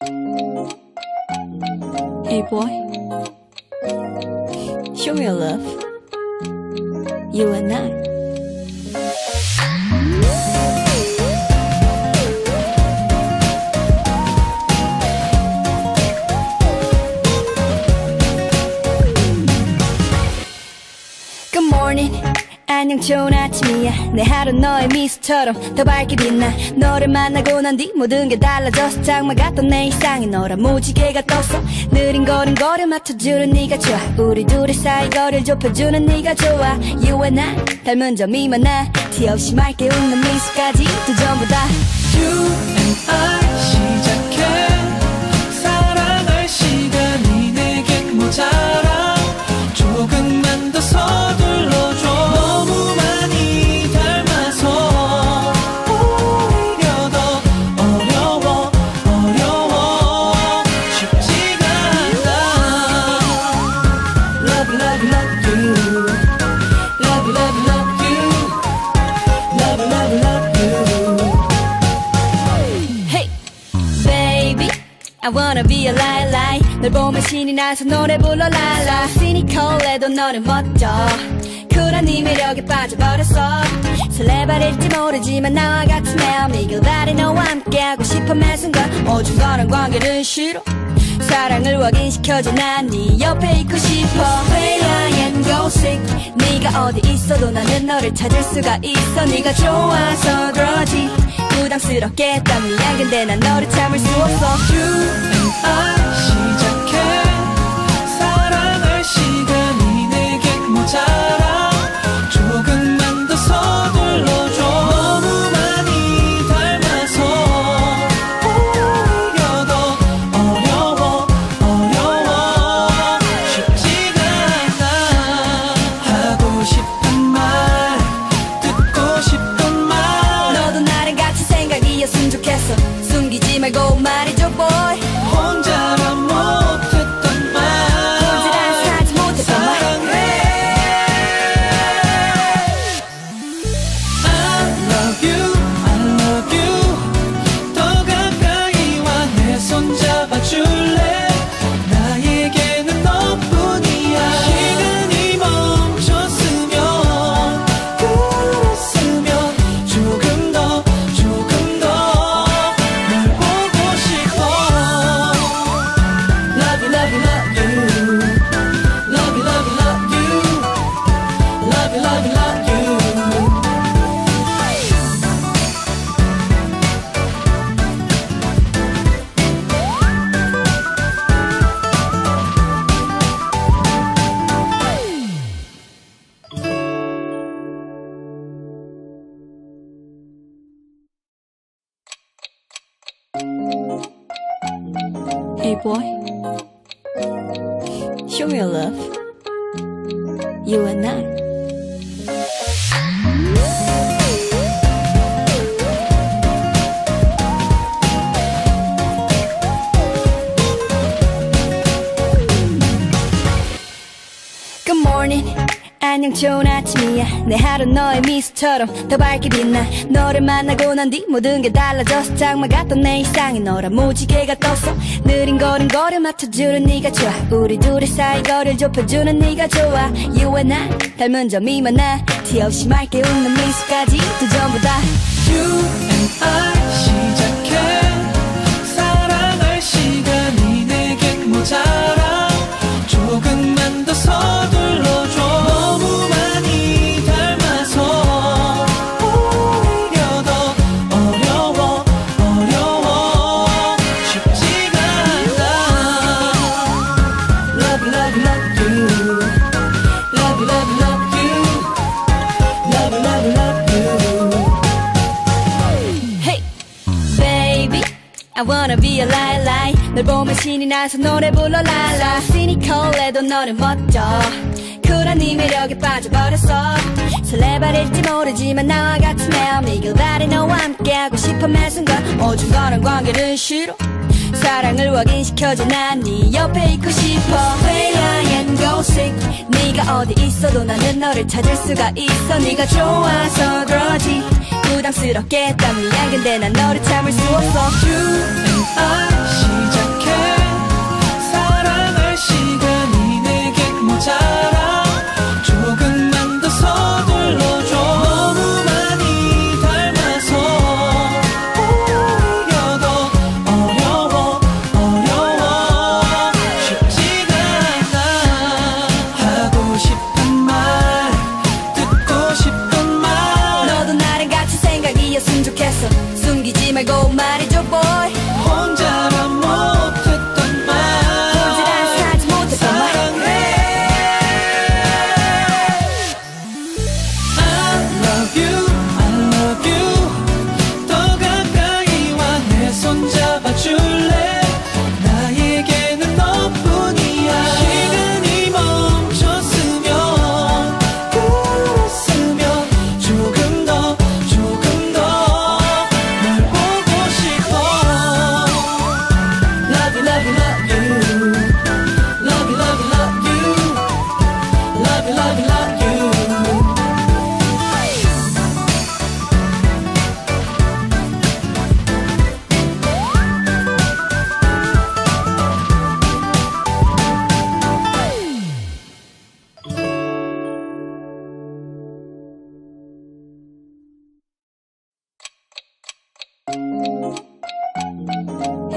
Hey boy, show me your love. You and I. Good morning. 안녕 좋은 아침이야. 내 하루 너의 미소처럼 더 밝게 빛나. 너를 만나고 난 뒤 모든 게 달라졌어. 장마 같던 내 일상이 너란 무지개가 떴어. 느린 걸음 거를 맞춰주는 네가 좋아. 우리 둘의 사이 거리를 좁혀주는 네가 좋아. You and I 닮은 점이 많아. 티 없이 맑게 웃는 미소까지도 전부 다 You and I 시작해. 사랑할 시간이 내겐 모자라. 조금만 더 서둘러줘. 너무 많이 닮아서 오히려 더 어려워 쉽지가 않아. Love, love, love you. Love, love, love you. Love, love, love you. Hey baby I wanna be a light 널 보면 신이 나서 노래 불러 랄라. 시니컬해도 너는 멋져. 쿨한 네 매력에 빠져버렸어. 설레발일지 모르지만 나와 같은 마음이길 바래. 너와 함께하고 싶어 매 순간 어중간한 관계는 싫어. 사랑을 확인시켜줘. 난 네 옆에 있고 싶어. Play high and go sick. 네가 어디 있어도 나는 너를 찾을 수가 있어. 네가 좋아서 그러지 부담스럽게 했단 미안. 근데 난 너를 참을 수 없어. You and I 시작해. 사랑할 시간이 내겐 모자라. 조금만 더 서둘러줘. 너무 많이 닮아서 오히려 더 어려워 쉽지가 않아. 하고 싶은 말 듣고 싶은 말 너도 나랑 같이 생각이었으면 좋겠어. 숨기지 말고 말해줘 boy. 혼자라 못했던 말 혼자라 살지 못했던 말. 사랑해. I love you, I love you. 더 가까이 와 내 손 잡아줄래. 나에게는 너뿐이야. 시간이 멈췄으면 그랬으면 조금 더 널 보고 싶어. Love you, love you, love you. Love you, love you, love you. Love you, love you, love you. Hey boy, show me your love. You and I. Good morning. 안녕 좋은 아침이야. 내 하루 너의 미소처럼 더 밝게 빛나. 너를 만나고 난 뒤 모든 게 달라졌어. 장마 같던 내 일상이 너란 무지개가 떴어. 느린 걸음 거를 맞춰주는 네가 좋아. 우리 둘의 사이 거리를 좁혀주는 네가 좋아. You and I 닮은 점이 많아. 티 없이 맑게 웃는 미소까지도 전부 다 You and I 시작해. 사랑할 시간이 내겐 모자라. 조금만 더 서둘러줘. 너무 많이 닮아서 오히려 더 어려워 쉽지가 않아. Love, love, love you. Love, love, love you. Love, love, love you. Hey baby I wanna be a light 널 보면 신이 나서 노래 불러 랄라. 시니컬해도 너는 멋져. 쿨한 네 매력에 빠져버렸어. 설레발일지 모르지만 나와 같은 마음이길 바래. 너와 함께하고 싶어 매 순간 어중간한 관계는 싫어. 사랑을 확인시켜줘. 난 네 옆에 있고 싶어. Play high and go sick. 네가 어디 있어도 나는 너를 찾을 수가 있어. 네가 좋아서 그러지 부담스럽게 했단 미안. 근데 난 너를 참을 수 없어. You and I 시작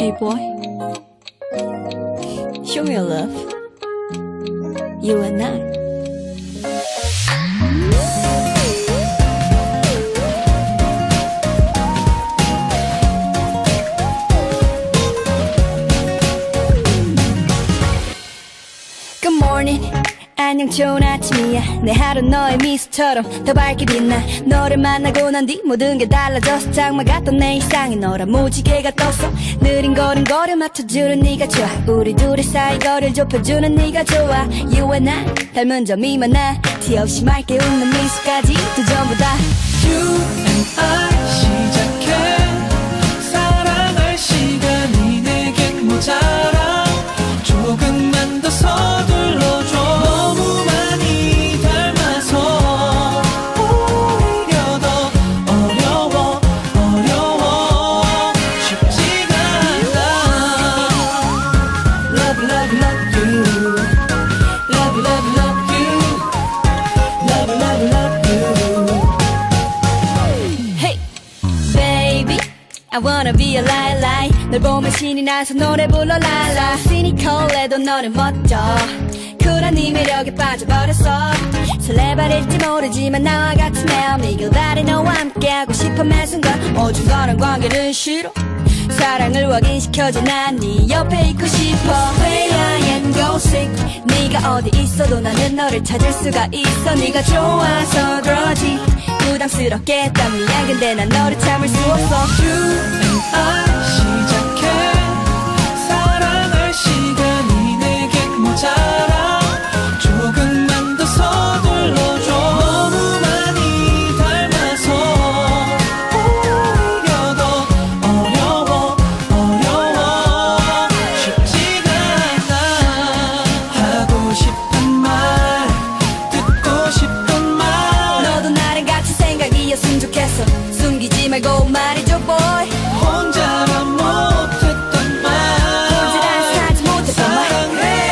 Hey boy, show me your love. You and I. Good morning. 안녕 좋은 아침이야. 내 하루 너의 미소처럼 더 밝게 빛나. 너를 만나고 난 뒤 모든 게 달라졌어. 장마 같던 내 일상이 너라 무지개가 떴어. 느린 걸음걸음 맞춰주는 네가 좋아. 우리 둘의 사이 거리를 좁혀주는 네가 좋아. You and I 닮은 점이 많아. 티 없이 맑게 웃는 미소까지도 전부 다 You and I 시작해. 사랑할 시간이 내겐 모자라. 조금만 더 서둘러줘. 너무 많이 닮아서 오히려 더 어려워 쉽지가 않아. Love love love you. Love love love you. Love love love you. Hey baby I wanna be a lie 널 보면 신이 나서 노래 불러 랄라. 시니컬해도 너는 멋져. 쿨한 네 매력에 빠져버렸어. 설레발일지 모르지만 나와 같은 마음 이길 바래. 너와 함께하고 싶어 매 순간. 어중간한 관계는 싫어. 사랑을 확인시켜줘. 난 네 옆에 있고 싶어. Play high and go sick. 네가 어디 있어도 나는 너를 찾을 수가 있어. 네가 좋아서 그러지. 부담스럽게 했다 미안 근데 난 너를 참을 수 없어. You and I 시작해. 사랑할 시간이 내겐 모자라. 조금만 더 서둘러줘. 너무 많이 닮아서 오히려 더 어려워 쉽지가 않아. 하고 싶은 말 듣고 싶은 말 너도 나랑 같이 생각이었으면 좋겠어. 숨기지 말고 말해줘 boy. 혼자만 못했던 말 혼자라서 하지 못했던 말. 사랑해.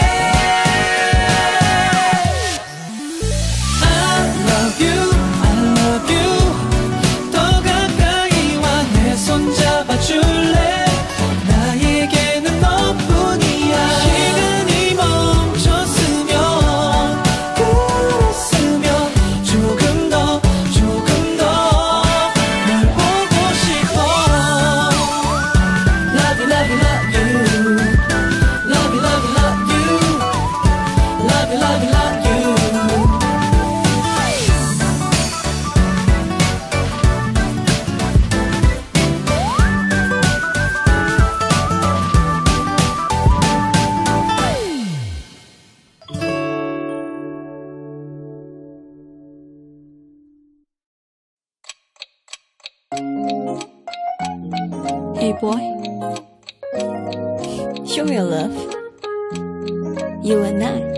I love you 더 가까이 와 내 손 잡아줄래. 나에게는 너뿐이야. 시간이 멈췄으면 그랬으면 조금 더 널 보고 싶어. Love you love you love you. Love you love you love you. Love you love you love you. Hey boy, show me your love. You and I.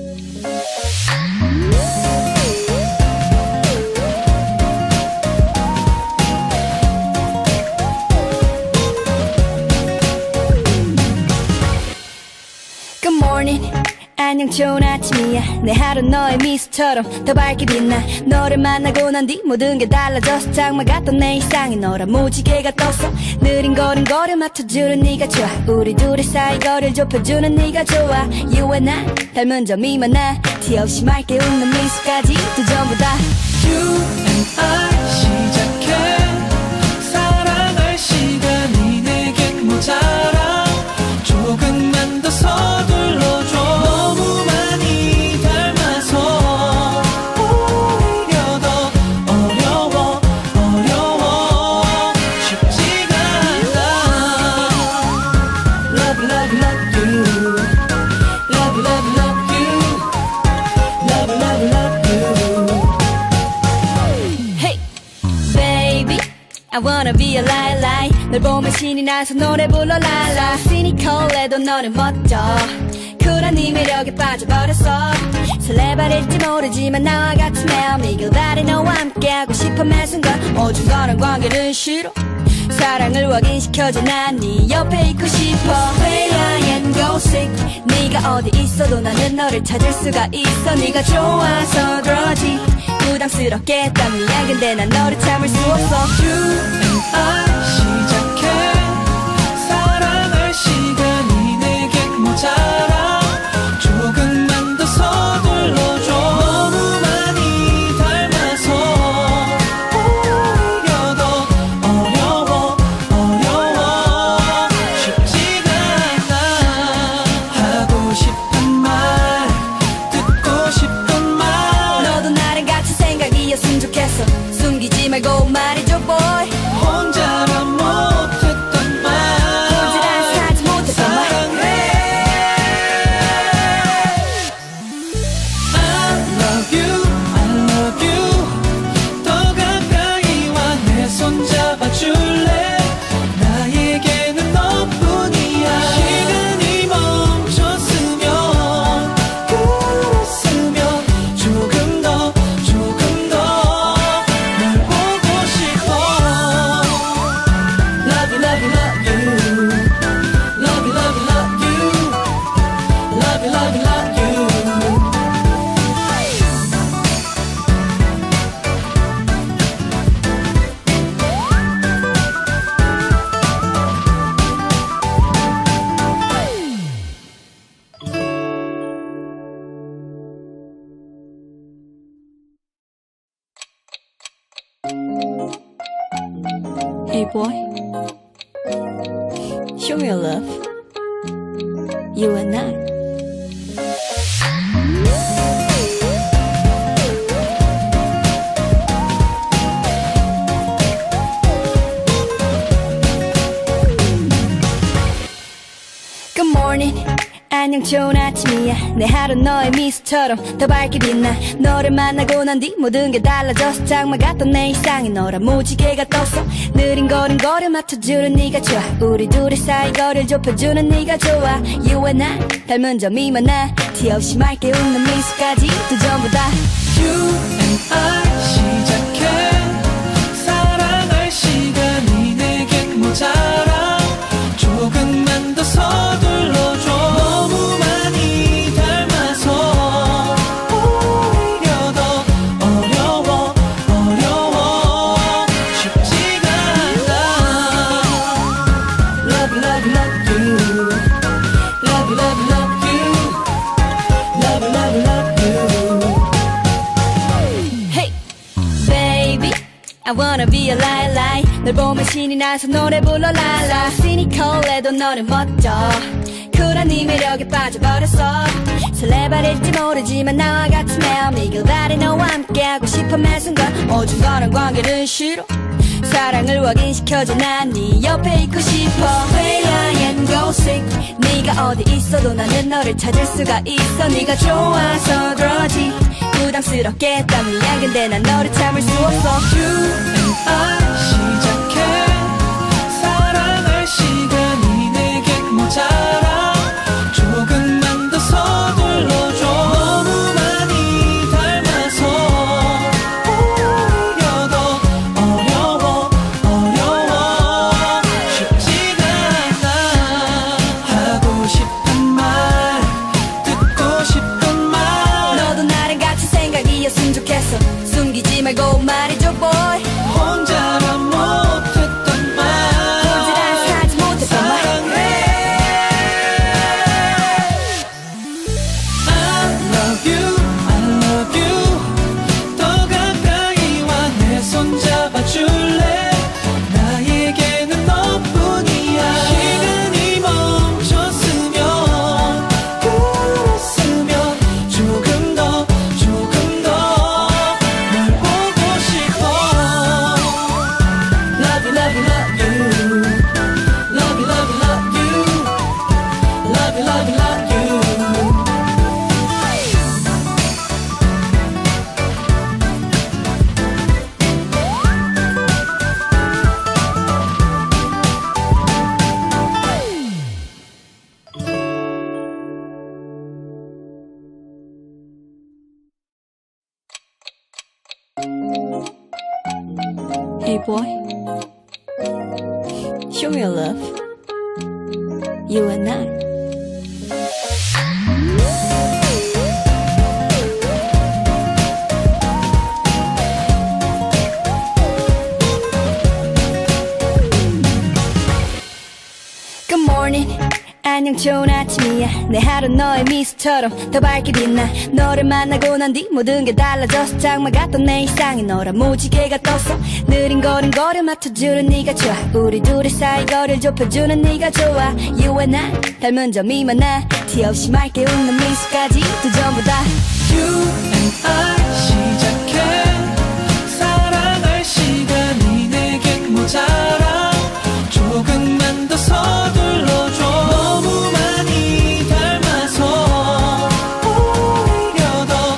Good morning. 안녕 좋은 아침이야. 내 하루 너의 미소처럼 더 밝게 빛나. 너를 만나고 난 뒤 모든 게 달라졌어. 장마 같던 내 일상이 너라 무지개가 떴어. 느린 걸음걸음 맞춰주는 네가 좋아. 우리 둘의 사이 거리를 좁혀주는 네가 좋아. You and I 닮은 점이 많아. 티 없이 맑게 웃는 미소까지도 전부 다 You and I 시작해. 사랑할 시간이 내겐 모자라. 조금만 더 서둘러줘. 너무 많이 닮아서 오히려 더 어려워 쉽지가 않아. Love love love you. Love love love you. Love love love you. Hey baby I wanna be a lie 널 보면 신이 나서 노래 불러 랄라. 시니컬해도 너는 멋져. 쿨한 네 매력에 빠져버렸어. 설레발일지 모르지만 나와 같은 마음 이길 바래. 너와 함께하고 싶어 매 순간. 어중간한 관계는 싫어. 사랑을 확인시켜줘. 난 네 옆에 있고 싶어. Play high and go sick. 네가 어디 있어도 나는 너를 찾을 수가 있어. 네가 좋아서 그러지. 부담스럽게 했다 미안 근데 난 너를 참을 수 없어. You and I 시작해. 사랑할 Hey boy, show me your love. You and I. Good morning. 안녕 좋은 아침이야. 내 하루 너의 미소처럼 더 밝게 빛나. 너를 만나고 난 뒤 모든 게 달라졌어. 장마 같던 내 일상이 너란 무지개가 떴어. 느린 걸음 거를 맞춰주는 네가 좋아. 우리 둘의 사이 거리를 좁혀주는 네가 좋아. You and I 닮은 점이 많아. 티 없이 맑게 웃는 미소까지도 전부 다 You and I 시작해. 사랑할 시간이 내겐 모자라. 조금만 더 서둘러줘. 너무 많이 닮아서 오히려 더 어려워 쉽지가 않아. Love love love you. Love love love you. Love love love you. Hey baby I wanna be a lie 널 보면 신이 나서 노래 불러 랄라. 시니컬해도 너는 멋져. 쿨한 네 매력에 빠져버렸어. 설레발일지 모르지만 나와 같은 마음이 길바리 너와 함께하고 싶어 매 순간. 어중간한 관계는 싫어. 사랑을 확인시켜줘. 난 네 옆에 있고 싶어. Play high and go sick. 네가 어디 있어도 나는 너를 찾을 수가 있어. 네가 좋아서 그러지. 부담스럽게 했다 미안 근데 난 너를 참을 수 없어. You and I 시작해. 사랑할 시간이 내겐 모자라. 조금만 더 서둘러줘. 너무 많이 닮아서 오히려 더 어려워 쉽지가 않아. 하고 싶은 말 듣고 싶은 말 너도 나랑 같이 생각이었으면 좋겠어. 숨기지 말고 말해줘 boy. 혼자라 못했던 말 혼자라 살지 못했던 말. 사랑해. I love you, I love you. 더 가까이 와 내 손 잡아줄래. 나에게는 너뿐이야. 시간이 멈췄으면 그랬으면 조금 더 널 보고 싶어. Love you, love you, love you. Love you, love you, love you. Love you, love you, love you. Hey boy, show me your love. You and I. Good morning. 안녕 좋은 아침이야. 내 하루 너의 미소처럼 더 밝게 빛나. 너를 만나고 난 뒤 모든 게 달라졌어. 장마 같던 내 일상이 너란 무지개가 떴어. 느린 걸음 거를 맞춰주는 네가 좋아. 우리 둘의 사이 거리를 좁혀주는 네가 좋아. You and I 닮은 점이 많아. 티 없이 맑게 웃는 미소까지도 전부 다 You and I 시작해. 사랑할 시간이 내겐 모자라. 조금만 더 서둘러줘. 너무 많이 닮아서 오히려 더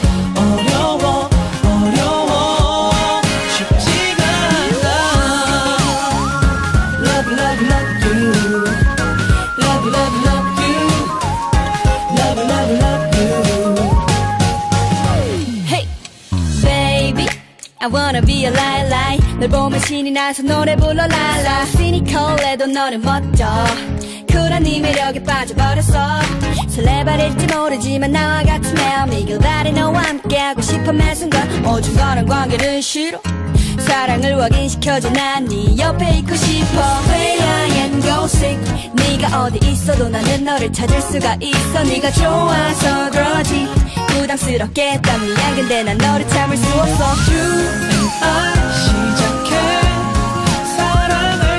어려워 쉽지가 않아. Love love love you. Love love love you. Love love love you. Hey baby I wanna be a lie 널 보면 신이 나서 노래 불러 랄라. 시니컬해도 너는 멋져. 쿨한 네 매력에 빠져버렸어. 설레발일지 모르지만 나와 같은 마음이 길바리 너와 함께하고 싶어 매 순간. 어중간한 관계는 싫어. 사랑을 확인시켜줘. 난 네 옆에 있고 싶어. Play high and go sick. 네가 어디 있어도 나는 너를 찾을 수가 있어. 네가 좋아서 그러지. 부담스럽게 했다 미안 근데 난 너를 참을 수 없어. You and I 시작해. 사랑을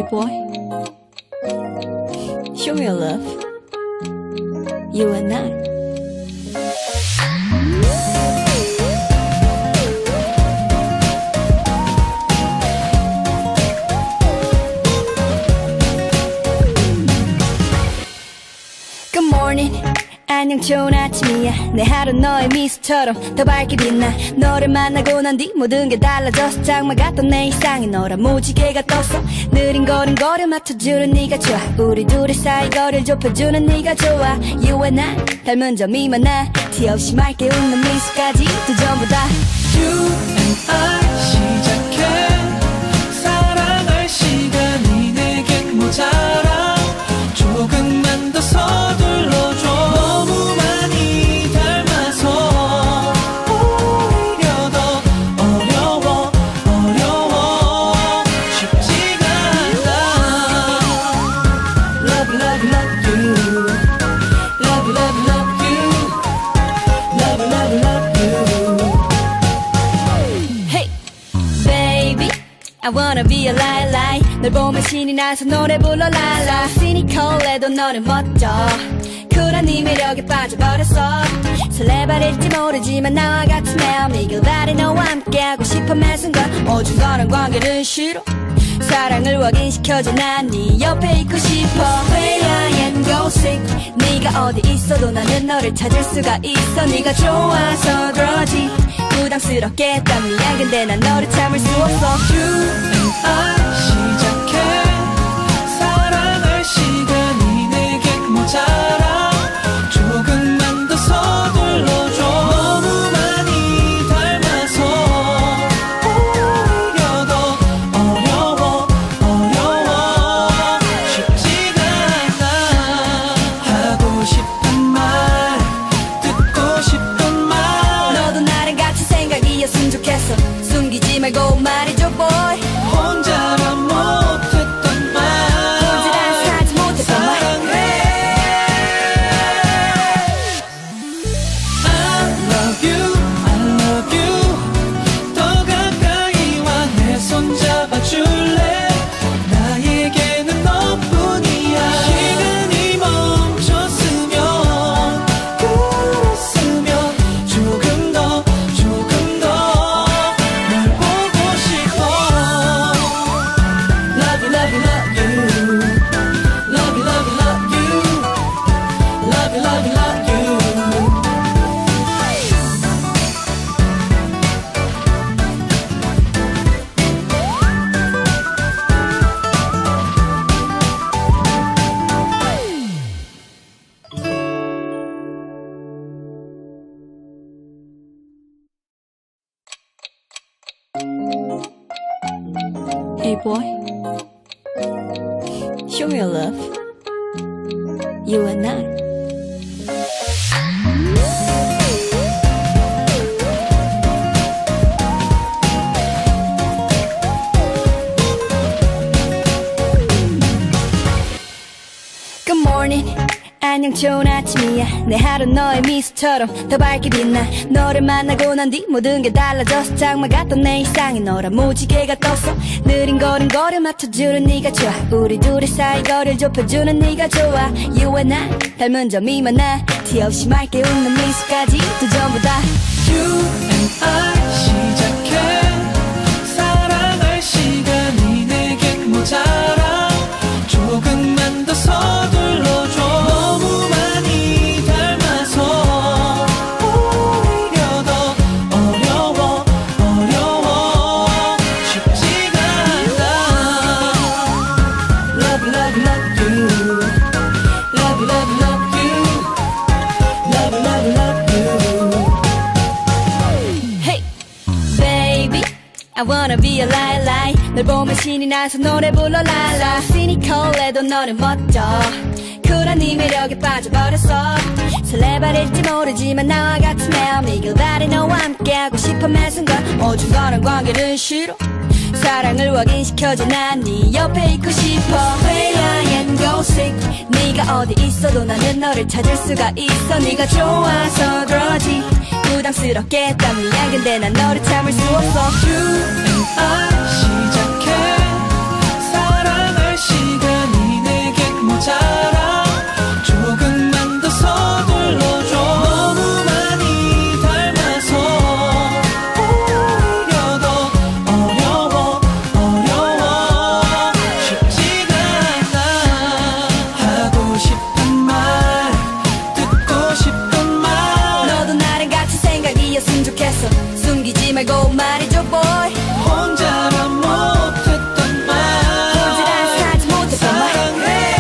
Hey boy, show me your love. You and I. Good morning. 안녕 좋은 아침이야. 내 하루 너의 미소처럼 더 밝게 빛나. 너를 만나고 난 뒤 모든 게 달라졌어. 장마 같던 내 일상이 너라 무지개가 떴어. 느린 걸음걸음 맞춰주는 네가 좋아. 우리 둘의 사이 거리를 좁혀주는 네가 좋아. You and I 닮은 점이 많아. 티 없이 맑게 웃는 미소까지 또 전부 다 You and I 시작해. 사랑할 시간이 내겐 모자라. 조금만 더 서둘러줘. 너무 많이 닮아서 오히려 더 어려워 쉽지가 않아. Love love love you. Love love love you. Love love love you. Hey baby I wanna be a light 널 보면 신이 나서 노래 불러 랄라. 시니컬해도 너는 멋져. 쿨한 네 매력에 빠져버렸어. 설레발일지 모르지만 나와 같은 마음이길 바래. 너와 함께하고 싶어 매 순간 어중간한 관계는 싫어. 사랑을 확인시켜줘. 난 네 옆에 있고 싶어. Play and go sick. 네가 어디 있어도 나는 너를 찾을 수가 있어. 네가 좋아서 그러지 부담스럽게 했단 미안. 근데 난 너를 참을 수 없어. You and I 시작해. 사랑할 시간이 내겐 모자라. 조금만 더 서둘러줘. 너무 많이 닮아서 오히려 더 어려워 쉽지가 않아. 하고 싶은 말 듣고 싶은 말 너도 나랑 같이 생각이었으면 좋겠어. 숨기지 말고 말해줘 boy. 혼자라 못했던 말 혼자라 살지 못했던 말. 사랑해. I love you, I love you. 더 가까이 와 내 손 잡아줄래. 나에게는 너뿐이야. 시간이 멈췄으면 그랬으면 조금 더 널 보고 싶어. Love you, love you, love you. Love you, love you, love you. Love you, love you, love you. Hey boy, show me your love. You and I. Good morning. 안녕 좋은 아침이야. 내 하루 너의 미소처럼 더 밝게 빛나. 너를 만나고 난 뒤 모든 게 달라졌어. 장마 같던 내 일상이 너라 무지개가 떴어. 느린 걸음걸음 맞춰주는 네가 좋아. 우리 둘의 사이 거리를 좁혀주는 네가 좋아. You and I 닮은 점이 많아. 티 없이 맑게 웃는 미소까지 또 전부 다 You and I 시작해. 사랑할 시간이 내겐 모자라. 조금만 더 서둘러줘. 너무 많이 닮아서 오히려 더 어려워 쉽지가 않아. Love love love you. Love love love you. Love love love you. Hey baby I wanna be a light 널 보면 신이 나서 노래 불러 랄라. 시니컬해도 너는 멋져. 쿨한 네 매력에 빠져버렸어. 설레발일지 모르지만 나와 같은 마음이길 바래. 너와 함께하고 싶어 매 순간 어중간한 관계는 싫어. 사랑을 확인시켜줘. 난 네 옆에 있고 싶어. Play and go sick. 네가 어디 있어도 나는 너를 찾을 수가 있어. 네가 좋아서 그러지 부담스럽게 했단 미안. 근데 난 너를 참을 수 없어. You and I 시작해. 사랑할 시간이 내겐 모자라 조금만 더 서둘러줘 너무 많이 닮아서 오히려 더 어려워 쉽지가 않아 하고 싶은 말 듣고 싶은 말 너도 나랑 같은 생각이었으면 좋겠어 숨기지 말고 말해줘 boy 혼자라 못했던 말 혼자라 살지 못했던 말 사랑해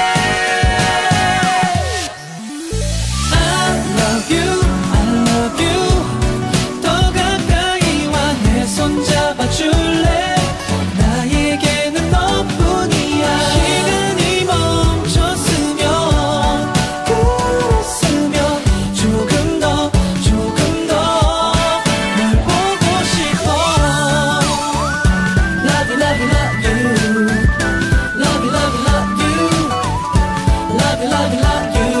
I love you I love you 더 가까이 와 내 손 잡아줄래 나에게는 너뿐이야 시간이 멈췄으면 그랬으면 조금 더 널 보고 싶어 Love you love you love you Love you love you love you Love you love you love you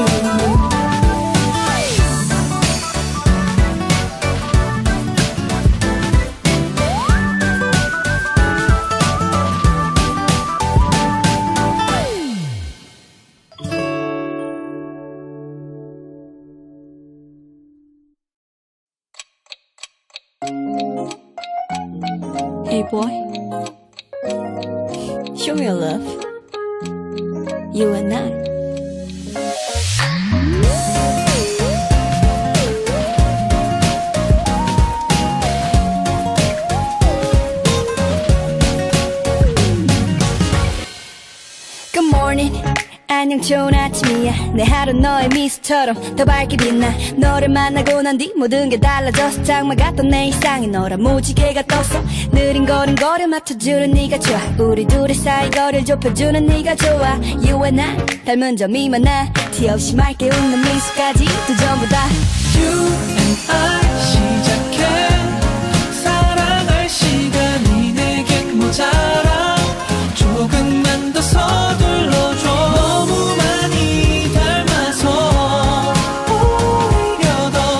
Hey boy Show me your love You and I Good morning 안녕 좋은 아침이야 내 하루 너의 미소처럼 더 밝게 빛나 너를 만나고 난 뒤 모든 게 달라졌어 장마 같던 내 일상이 너라 무지개가 떴어 느린 걸음걸음 맞춰주는 네가 좋아 우리 둘의 사이 거리를 좁혀주는 네가 좋아 You and I 닮은 점이 많아 티 없이 맑게 웃는 미소까지도 전부 다 You and I 시작해 사랑할 시간이 내겐 모자라 조금만 더 서둘러줘 너무 많이 닮아서 오히려 더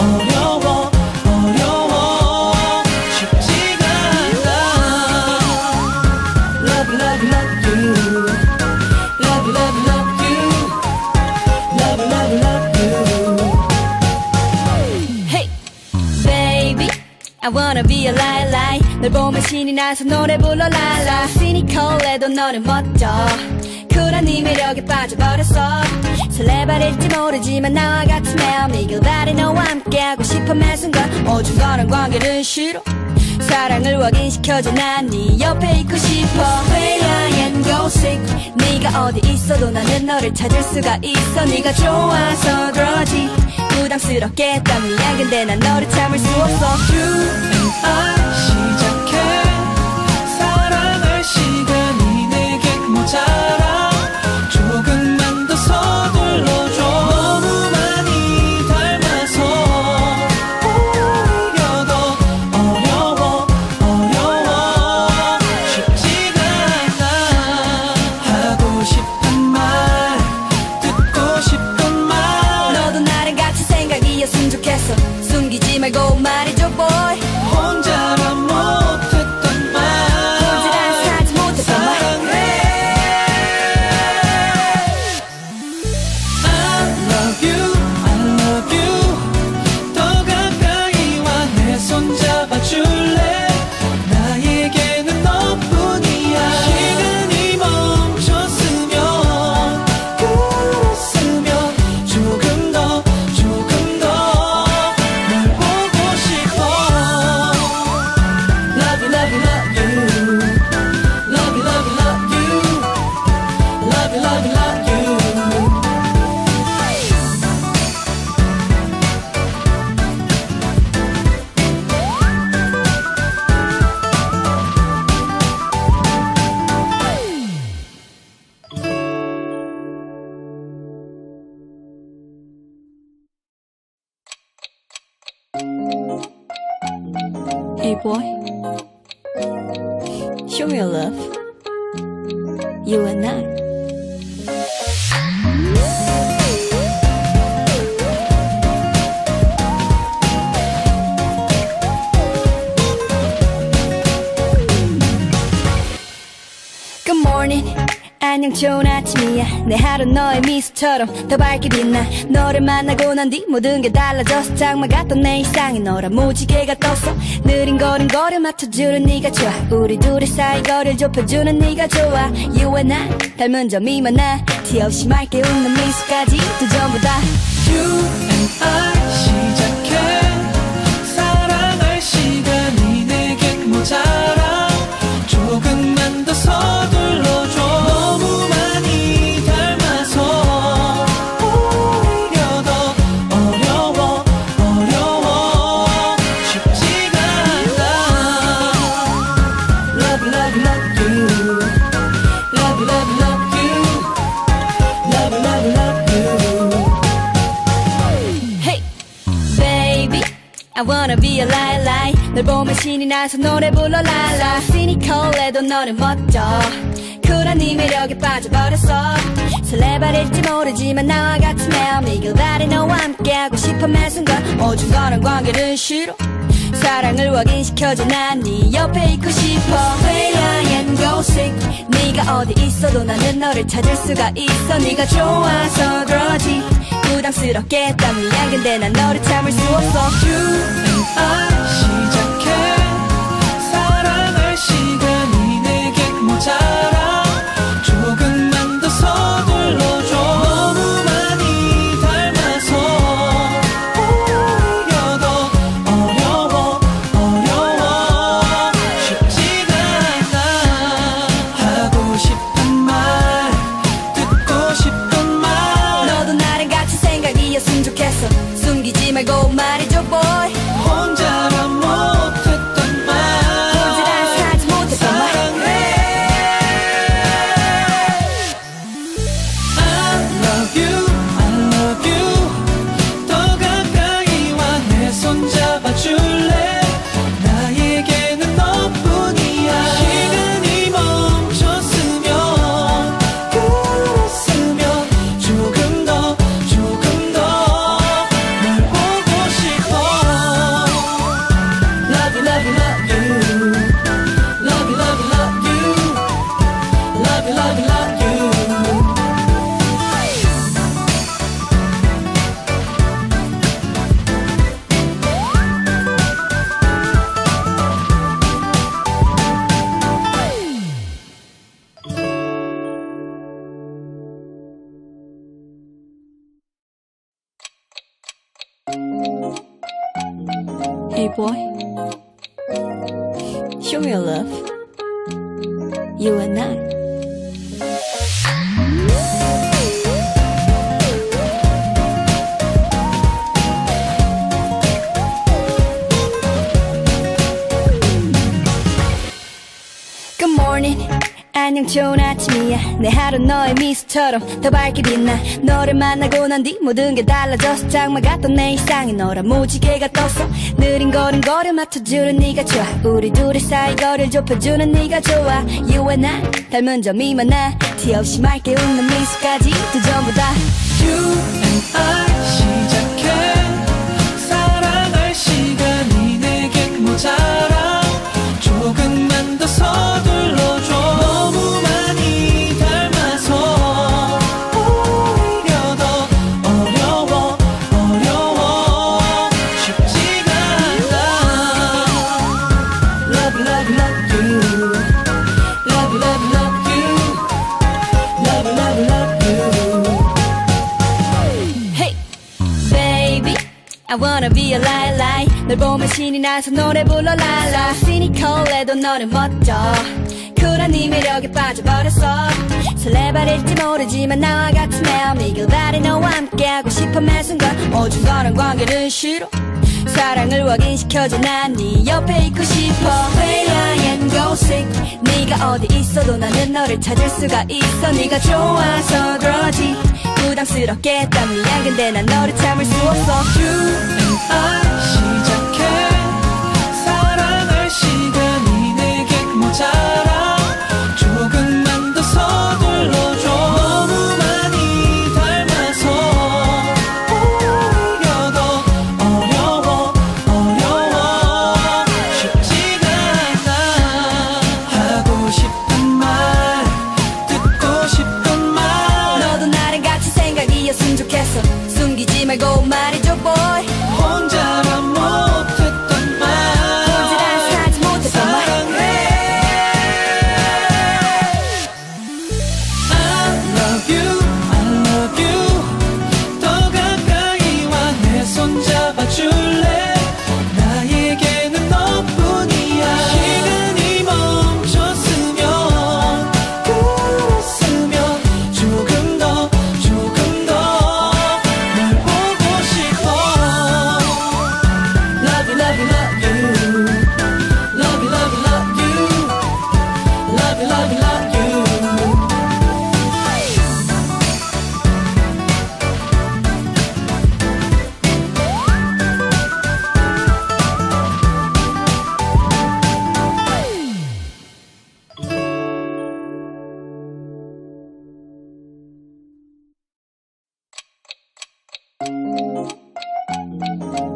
어려워 쉽지가 않아 Love you love you love you Love you love you love you Love you love you love you Hey baby I wanna be a lie 널 보면 신이 나서 노래 불러 랄라 시니컬해도 너는 멋져 쿨한 네 매력에 빠져버렸어 설레발일지 모르지만 나와 같으면 이길 바래 너와 함께하고 싶어 매 순간 어중간한 관계는 싫어 사랑을 확인시켜줘 난 네 옆에 있고 싶어 Play and go sick 네가 어디 있어도 나는 너를 찾을 수가 있어 네가 좋아서 그러지 부담스럽게 했다 미안 근데 난 너를 참을 수 없어 You and I 시작해 사랑할 시간이 내겐 모자라 조금만 더 서둘러줘 너무 많이 닮아서 오히려 더 어려워 쉽지가 않아 하고 싶은 말 듣고 싶은 말 너도 나랑 같은 생각이었으면 좋겠어 숨기지 말고 말해줘 boy 혼자라 못했던 말 혼자라 살지 못했던 말 사랑해 I love you 더 가까이 와 내 손 잡아줄래 나에게는 너뿐이야 시간이 멈췄으면 그랬으면 조금 더 널 보고 싶어 Love you love you love you Love you love you love you Love you love you love you Hey boy Show me your love You and I Good morning 안녕 좋은 아침이야 내 하루 너의 미소처럼 더 밝게 빛나 너를 만나고 난 뒤 모든 게 달라졌어 장마 같던 내 일상이 너라 무지개가 떴어 느린 걸음 거를 맞춰주는 네가 좋아 우리 둘의 사이 거리를 좁혀주는 네가 좋아 You and I 닮은 점이 많아 티 없이 맑게 웃는 미소까지 또 전부 다 You and I 시작해 사랑할 시간이 내겐 모자라 조금만 더 서둘러줘 너무 많이 닮아서 오히려 더 어려워 쉽지가 않아 Love love love you Love love love you Love love love you Hey baby I wanna be a lie 널 보면 신이 나서 노래 불러 랄라 시니컬해도 너는 멋져 쿨한 네 매력에 빠져버렸어 설레발일지 모르지만 나와 같은 매일 바래 너와 함께하고 싶어 매 순간 어중간한 관계는 싫어 사랑을 확인시켜줘 난 네 옆에 있고 싶어 Play high and go sick 네가 어디 있어도 나는 너를 찾을 수가 있어 네가 좋아서 그러지 부담스럽게 딱 미안 근데 난 너를 참을 수 없어 You and I 시작해 사랑할 시간이 내겐 모자라 조금만 더 서둘러줘 너무 많이 닮아서 오히려 더 어려워 쉽지가 않아 하고 싶은 말 듣고 싶은 말 너도 나랑 같은 생각이었으면 좋겠어 숨기지 말고 말해줘 boy 혼자라 못했던 말 혼자라 살지 못했던 말 사랑해 I love you 더 가까이 와 내 손 잡아줄래 나에게는 너뿐이야 시간이 멈췄으면 그랬으면 조금 더 널 보고 싶어 Love you love you love you Love you love you love you Love you love you love you Hey boy Show me your love You and I Good morning 안녕 좋은 아침이야 내 하루 너의 미소처럼 더 밝게 빛나 너를 만나고 난 뒤 모든 게 달라졌어 장마 같던 내 일상이 너라 무지개가 떴어 느린 걸음 거를 맞춰주는 네가 좋아 우리 둘의 사이 거리를 좁혀주는 네가 좋아 You and I 닮은 점이 많아 티 없이 맑게 웃는 미소까지 또 전부 다 You and I 시작해 사랑할 시간이 내겐 모자라 조금만 더 서둘러줘 너무 많이 닮아서 오히려 더 어려워 쉽지가 않아 Love love love you Love love love you Love love love you Hey baby I wanna be a lie 널 보면 신이 나서 노래 불러 랄라 시니컬해도 너는 멋져 쿨한 네 매력에 빠져버렸어 설레발일지 모르지만 나와 같은 매일 바래 너와 함께하고 싶어 매 순간 어중간한 관계는 싫어 사랑을 확인시켜줘 난 네 옆에 있고 싶어 Play high and go sick 네가 어디 있어도 나는 너를 찾을 수가 있어 네가 좋아서 그러지 부담스럽게 딱 미안 근데 난 너를 참을 수 없어 You and I 시작해 사랑할 시간이 내겐 모자라 조금만 더 서둘러줘 너무 많이 닮아서 오히려 더 어려워 쉽지가 않아 하고 싶은 말 듣고 싶은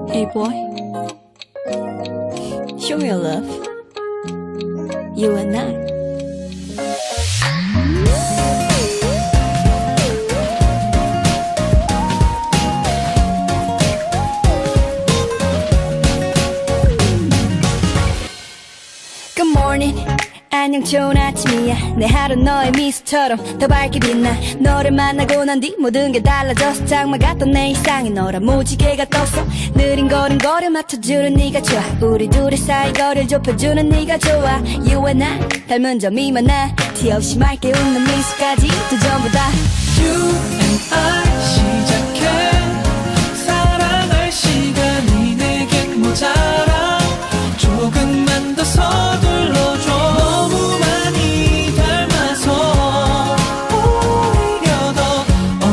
Hey boy, show me your love. You and I. Good morning. 안녕 좋은 아침이야. 내 하루 너의 미소처럼 더 밝게 빛나. 너를 만나고 난 뒤 모든 게 달라졌어. 장마 같던 내 일상이 너라 무지개가 떴어. 느린 걸음 거려 맞춰주는 네가 좋아. 우리 둘의 사이 거리를 좁혀주는 네가 좋아. You and I 닮은 점이 많아. 티 없이 맑게 웃는 미소까지도 전부 다 You and I 시작해. 사랑할 시간이 내겐 모자라. 조금만 더 서둘러줘. 너무 많이 닮아서 오히려 더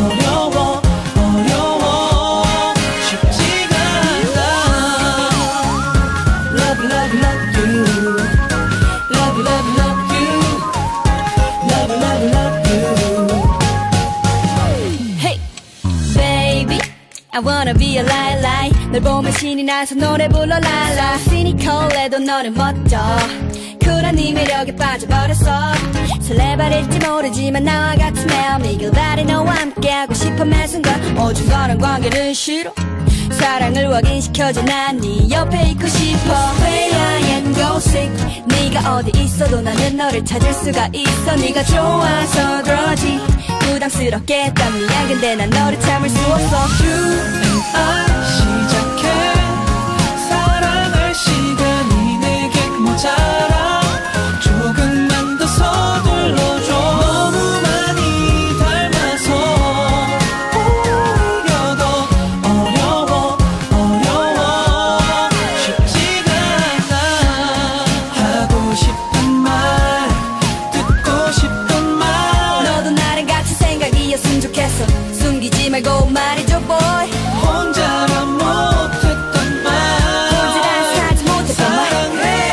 어려워 쉽지가 않아. Love love love you. Love love love you. Love love love you. Hey baby I wanna be a lie 널 보면 신이 나서 노래 불러 랄라 시니컬해도 너는 멋져 쿨한 네 매력에 빠져버렸어 설레발일지 모르지만 나와 같은 마음 이길 바래 너와 함께하고 싶어 매 순간 어중간한 관계는 싫어 사랑을 확인시켜줘 난 네 옆에 있고 싶어 Play and go sick 네가 어디 있어도 나는 너를 찾을 수가 있어 네가 좋아서 그러지 부담스럽게 땀 미안 근데 난 너를 참을 수 없어 You and I 시작해. 사랑할 시간이 내겐 모자라. 조금만 더 서둘러줘. 너무 많이 닮아서 오히려 더 어려워 쉽지가 않아. 하고 싶은 말 듣고 싶은 말 너도 나랑 같은 생각이었으면 좋겠어 숨기지 말고 말해줘 boy 혼자란 못했던 말 혼자란 살지 못했던 말 사랑해.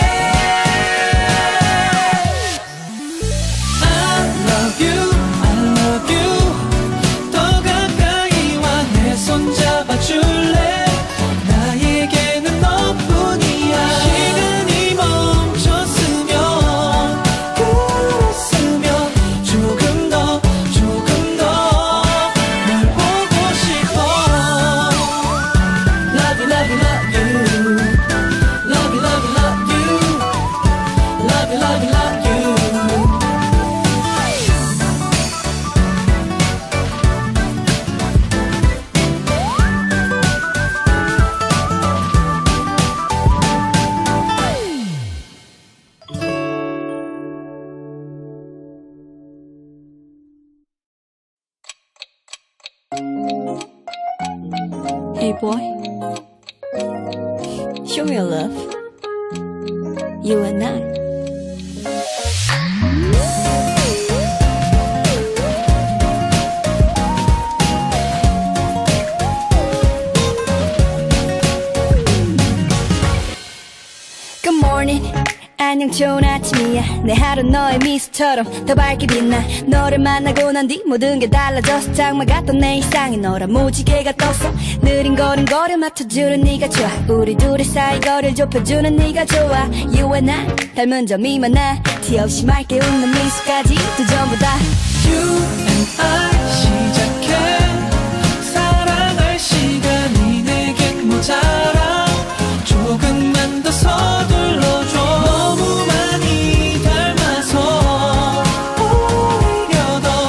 I love you 더 가까이 와 내 손 잡아줄래 나에게는 너뿐이야 시간이 멈췄으면 그랬으면 조금 더 널 보고 싶어 Love you love you love you Love you love you love you Love you love you love you Hey boy show me your love You and I Good morning 안녕 좋은 아침이야 내 하루 너의 미소처럼 더 밝게 빛나 너를 만나고 난 뒤 모든 게 달라졌어 장마 같던 내 일상이 너라 무지개가 떴어 느린 걸음 거려 맞춰주는 네가 좋아 우리 둘의 사이 거리를 좁혀주는 네가 좋아 You and I 닮은 점이 많아 티 없이 맑게 웃는 미소까지도 전부 다 You and I 시작해. 사랑할 시간이 내겐 모자라. 조금만 더 서둘러줘. 너무 많이 닮아서 오히려 더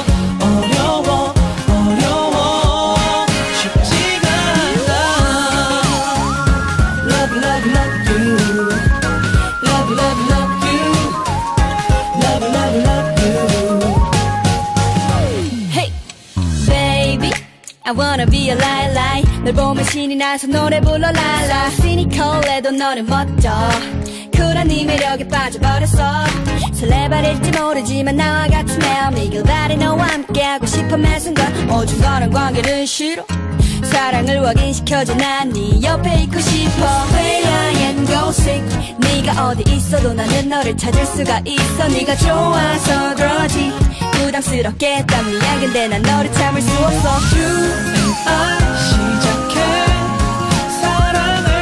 어려워 쉽지가 않아. Love love love you. Love love love you. Love love love you. Hey baby I wanna be a lie 널 보면 신이 나서 노래 불러 랄라 시니컬해도 너는 멋져 쿨한 네 매력에 빠져버렸어 설레발일지 모르지만 나와 같은 마음 이길 바래 너와 함께하고 싶어 매 순간 어중간한 관계는 싫어 사랑을 확인시켜줘 난 네 옆에 있고 싶어 Play and go sick 네가 어디 있어도 나는 너를 찾을 수가 있어 네가 좋아서 그러지 부담스럽게 땀 미안 근데 난 너를 참을 수 없어 You and I 시작해. 사랑을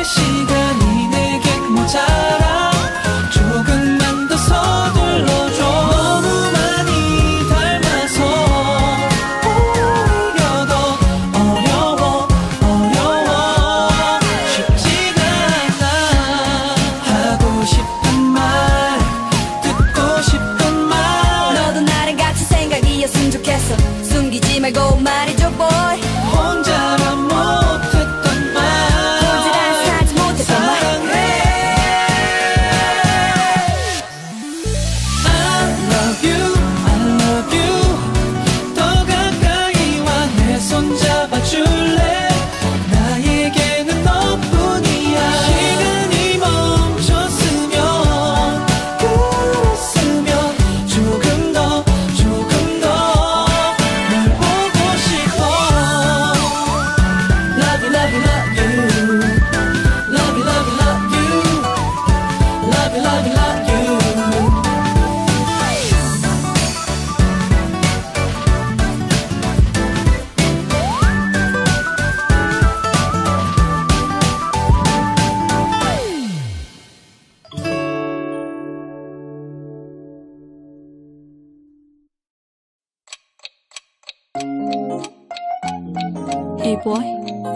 Hey boy,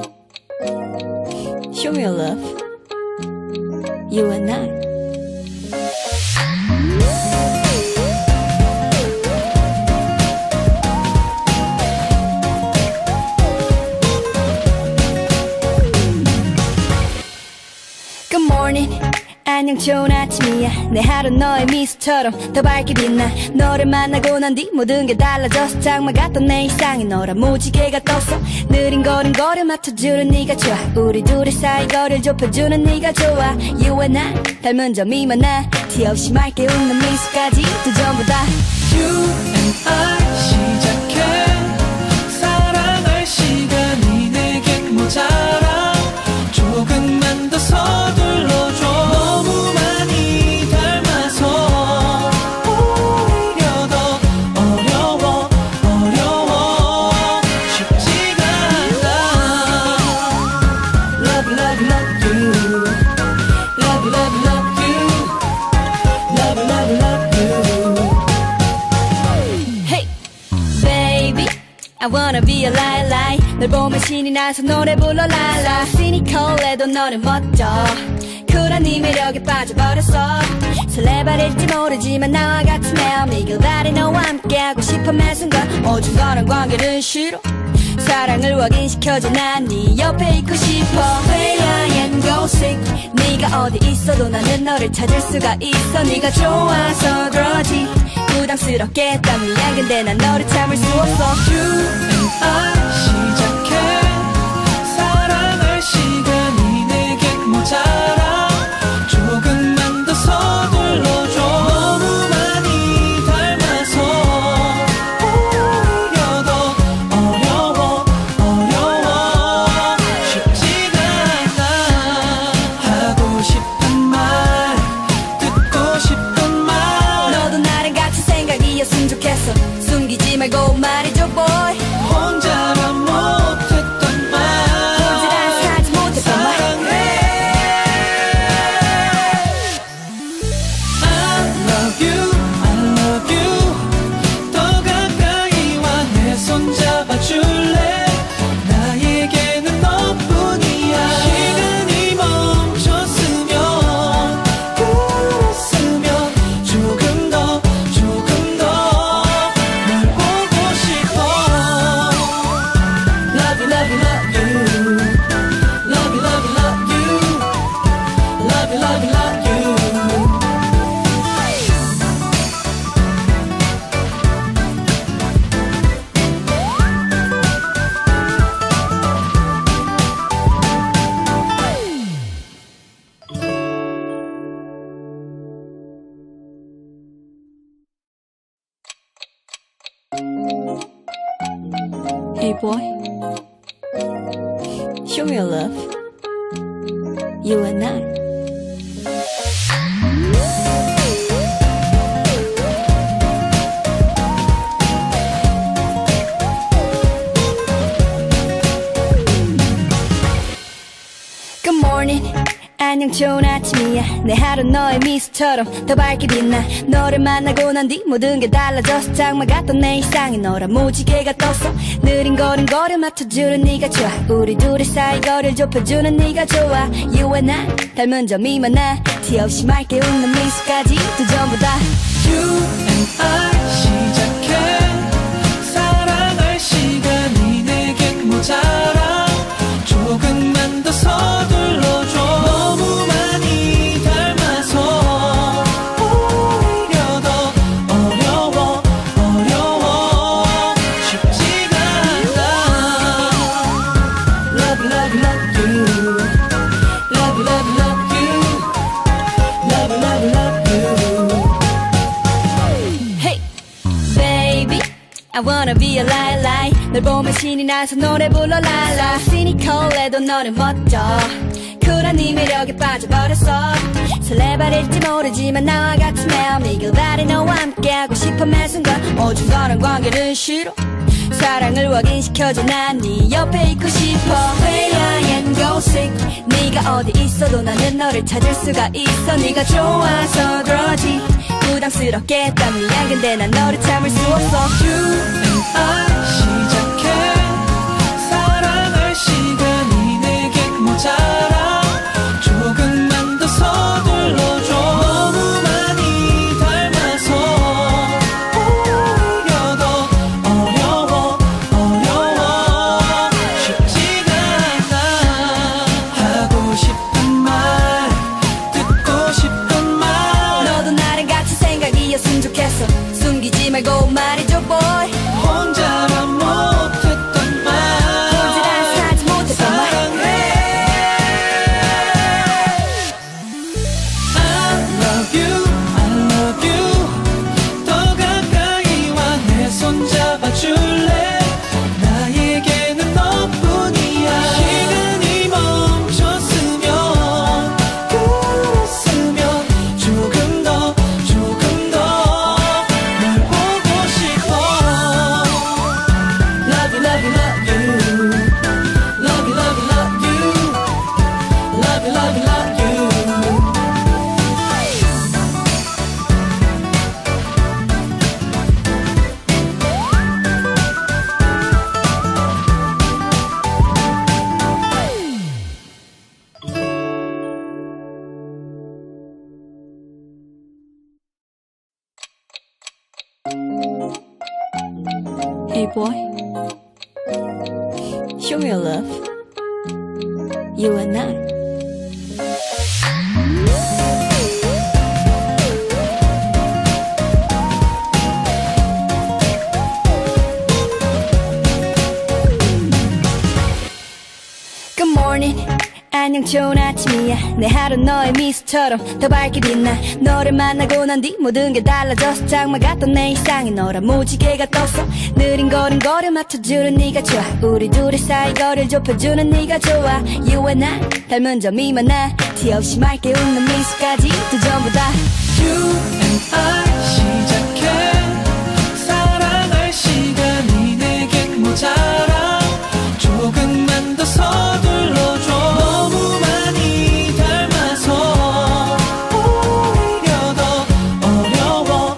show me your love. You and I. Good morning. 안녕 좋은 아침이야. 내 하루 너의 미소처럼 더 밝게 빛나. 너를 만나고 난 뒤 모든 게 달라졌어. 장마 같던 내 일상이 너란 무지개가 떴어. 느린 걸음걸음 맞춰주는 네가 좋아. 우리 둘의 사이 거리를 좁혀주는 네가 좋아. You and I 닮은 점이 많아. 티 없이 맑게 웃는 미소까지도 전부 다 You and I 시작해. 사랑할 시간이 내겐 모자라. 조금만 더 서둘러줘. 너무 많이 닮아서 오히려 더 어려워 쉽지가 않아. Love love love you. Love love love you. Love love love you. Hey baby I wanna be a lie 널 보면 신이 나서 노래 불러 랄라. 시니컬해도 너는 멋져. 쿨한 네 매력에 빠져버렸어. 설레발일지 모르지만 나와 같은 마음이 길다리 너와 함께하고 싶어 매 순간. 어중간한 관계는 싫어. 사랑을 확인시켜줘. 난 네 옆에 있고 싶어. Play and go sick. 네가 어디 있어도 나는 너를 찾을 수가 있어. 네가 좋아서 그러지. 부담스럽게 했단 미안 근데 난 너를 참을 수 없어. You and I 시작해. 사랑할 시간이 내겐 모자라. 조금만 더 서둘러줘. 너무 많이 닮아서 오히려 더 어려워 쉽지가 않아. 하고 싶은 말 듣고 싶은 말. 너도 나랑 같은 생각이었으면 좋겠어. 숨기지 말고 말해줘 boy. 혼자라 못했던 말. 혼자라 살지 못했던 말. 사랑해. I love you, I love you. 더 가까이 와 내 손 잡아줄래. 나에게는 너뿐이야. 시간이 멈췄으면 그랬으면 조금 더 널 보고 싶어. Love you, love you, love you. Love you, love you, love you. Love you, love you, love you. Hey boy, show me your love. You and I. Good morning. 안녕 좋은 아침이야. 내 하루 너의 미소처럼 더 밝게 빛나. 너를 만나고 난 뒤 모든 게 달라졌어. 장마 같던 내 일상이 너란 무지개가 떴어. 느린 걸음걸음 맞춰주는 네가 좋아. 우리 둘의 사이 거리를 좁혀주는 네가 좋아. You and I 닮은 점이 많아. 티 없이 맑게 웃는 미소까지도 전부 다 You and I 시작해. 사랑할 시간이 내겐 모자라. 조금만 더 서둘러줘. 너무 많이 닮아서 오히려 더 어려워 쉽지가 않아. Love love love you. Love love love you. Love love love you. Hey baby I wanna be a lie 널 보면 신이 나서 노래 불러 랄라. 시니컬해도 너는 멋져. 쿨한 네 매력에 빠져버렸어. 설레발일지 모르지만 나와 같은 마음이 길다리 너와 함께하고 싶어 매 순간. 어중간한 관계는 싫어. 사랑을 확인시켜줘. 난 네 옆에 있고 싶어. Play and go sick. 네가 어디 있어도 나는 너를 찾을 수가 있어. 네가 좋아서 그러지. 부담스럽게 했단 미안 근데 난 너를 참을 수 없어. You and I 시작해. 사랑할 모자라 조금만 더 서둘러줘 너무 많이 닮아서 오히려 더 어려워 쉽지가 않아 하고 싶은 말 듣고 싶은 말 너도 나랑 같은 생각이었으면 좋겠어 숨기지 말고 말해줘 boy 혼자만 못했던 말 혼자라서 하지 못했던 말 사랑해 I love you 더 가까이 와 내 손 잡아줄래 나에게는 너뿐이야 시간이 멈췄으면 그랬으면 조금 더 널 보고 싶어 Love you love you love you Love you love you love you Love you love you love you Hey boy show me your love you and I Good morning 안녕 좋은 아침이야 내 하루 너의 미소처럼 더 밝게 빛나 너를 만나고 난 뒤 모든 게 달라졌어 장마 같던 내 일상이 너라 무지개가 떴어 느린 걸음 거를 맞춰주는 네가 좋아 우리 둘의 사이 거리를 좁혀주는 네가 좋아 You and I 닮은 점이 많아 티 없이 맑게 웃는 미소까지 또 전부 다 You and I 시작해 사랑할 시간이 내겐 모자라 조금만 더 서둘러줘 너무 많이 닮아서 오히려 더 어려워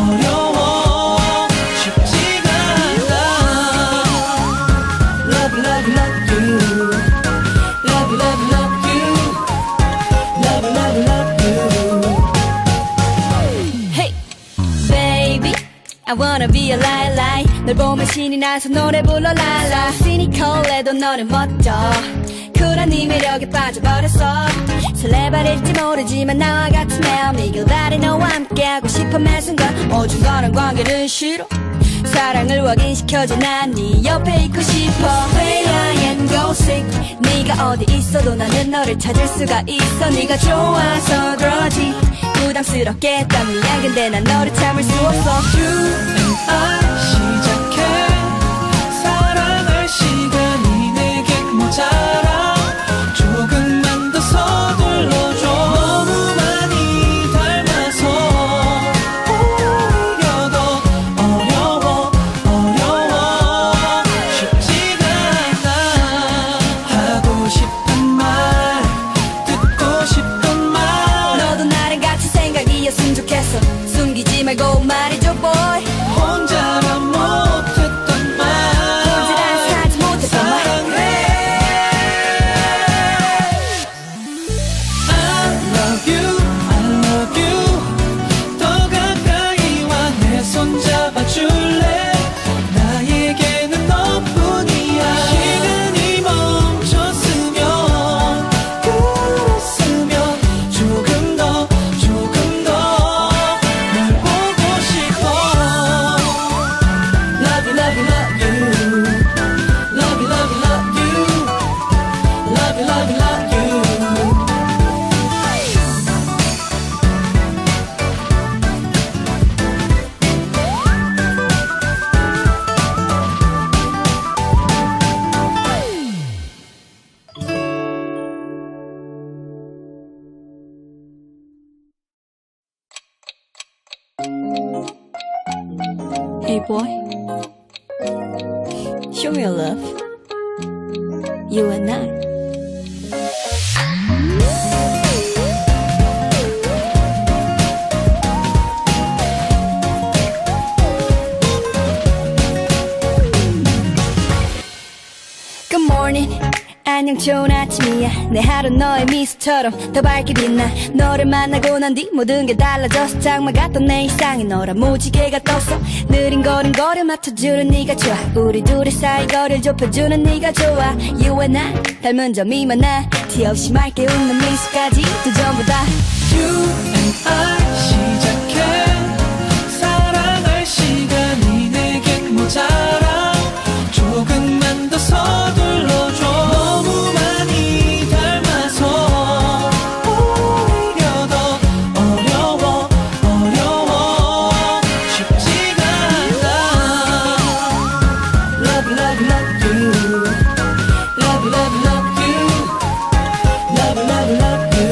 쉽지가 않아 Love love love you Love love love you Love love love you Hey baby I wanna be a lie 널 보면 신이 나서 노래 불러 랄라 시니컬해도 너는 멋져 쿨한 네 매력에 빠져버렸어 설레발일지 모르지만 나와 같은 마음 이길 바래 너와 함께하고 싶어 매 순간 어중간한 관계는 싫어 사랑을 확인시켜줘 난 네 옆에 있고 싶어 Play high and go sick 네가 어디 있어도 나는 너를 찾을 수가 있어 네가 좋아서 그러지 부담스럽게 땀 미안 근데 난 너를 참을 수 없어 You and I 시작해 사랑할 시간이 내겐 모자라 조금만 더 서둘러줘 너무 많이 닮아서 오히려 더 어려워 쉽지가 않아 하고 싶은 말 듣고 싶은 말 너도 나랑 같은 생각이었으면 좋겠어 숨기지 말고 말해줘 boy 혼자만 못했던 말 혼자라서 하지 못했던 말 사랑해 I love you 더 가까이 와 내 손 잡아줄래 나에게는 너뿐이야 시간이 멈췄으면 그랬으면 조금 더 널 보고 싶어 Love you love you love you Love you love you love you Love you love you love you Hey boy show me your love you and I 안녕 좋은 아침이야 내 하루 너의 미소처럼 더 밝게 빛나 너를 만나고 난 뒤 모든 게 달라졌어 장마 같던 내 일상이 너라 무지개가 떴어 느린 걸음걸음 맞춰주는 네가 좋아 우리 둘의 사이 거리를 좁혀주는 네가 좋아 You and I 닮은 점이 많아 티 없이 맑게 웃는 미소까지도 전부 다 You and I 시작해 사랑할 시간이 내겐 모자라 조금만 더 서둘러줘 너무 많이 닮아서 오히려 더 어려워 쉽지가 않아 Love love love you Love love love you Love love love you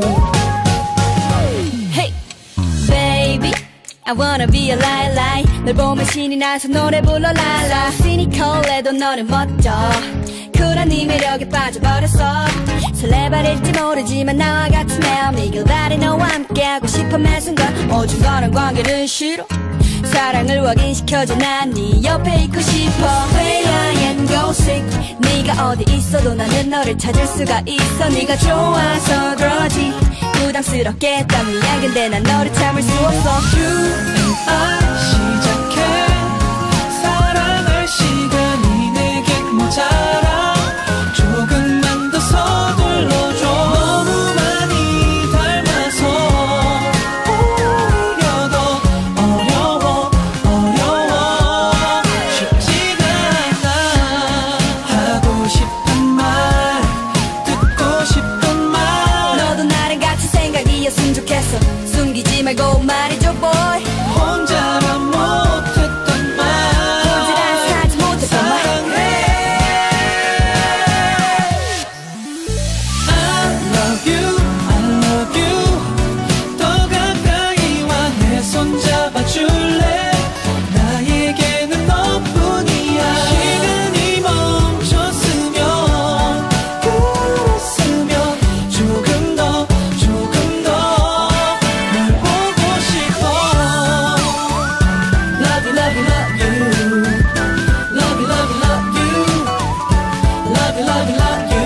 Hey baby I wanna be a light 널 보면 신이 나서 노래 불러 랄라 시니컬해도 너는 멋져 쿨한 네 매력에 빠져버렸어 설레발일지 모르지만 나와 같은 마음이 길바리 너와 함께하고 싶어 매 순간 어중간한 관계는 싫어 사랑을 확인시켜줘 난 네 옆에 있고 싶어 Play and go sick 네가 어디 있어도 나는 너를 찾을 수가 있어 네가 좋아서 그러지 부담스럽게 했단 미안 근데 난 너를 참을 수 없어 You and I 시작해 사랑할 시간이 내겐 모자라 조금만 더 서둘러줘 너무 많이 닮아서 오히려 더 어려워 쉽지가 않아 하고 싶은 말 듣고 싶던 말 너도 나랑 같은 생각이었으면 좋겠어 숨기지 말고 말해줘 boy 혼자라 못했던 말 혼자라 살지 못했던 말 사랑해 I love you I love you 더 가까이 와 내 손 잡아줄래 나에게는 너뿐이야 시간이 멈췄으면 그랬으면 조금 더 널 보고 싶어 Love you love you love you Love you love you love you Love you love you love you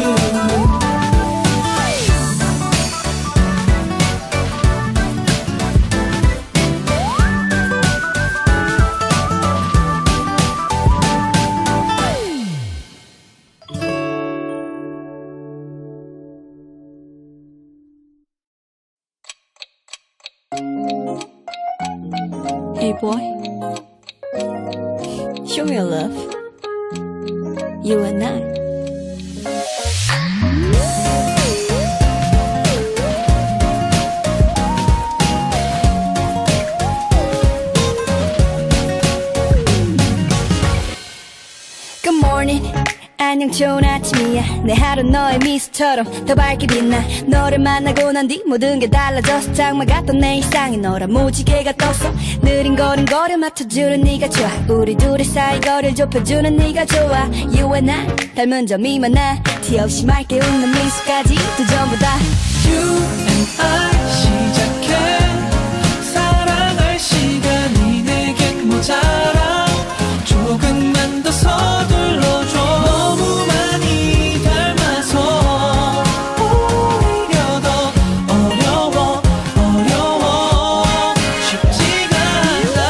Hey boy Show me your love You and I Good morning 안녕 좋은 아침이야 내 하루 너의 미소처럼 더 밝게 빛나 너를 만나고 난 뒤 모든 게 달라졌어 장마 같던 내 일상이 너라 무지개가 떴어 느린 걸음걸음 맞춰주는 네가 좋아 우리 둘의 사이 거리를 좁혀주는 네가 좋아 You and I 닮은 점이 많아 티 없이 맑게 웃는 미소까지도 전부 다 You and I 시작해 사랑할 시간이 내겐 모자라 조금만 더 서둘러줘 너무 많이 닮아서 오히려 더 어려워 쉽지가 않아